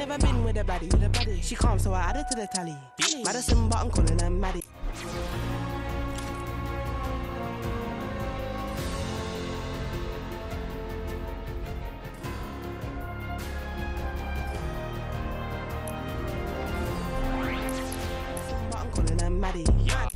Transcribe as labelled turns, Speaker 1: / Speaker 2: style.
Speaker 1: never been with a baddie. She calm, so I added to the tally. Madison, but I'm calling her Maddie. But I'm calling her Maddie.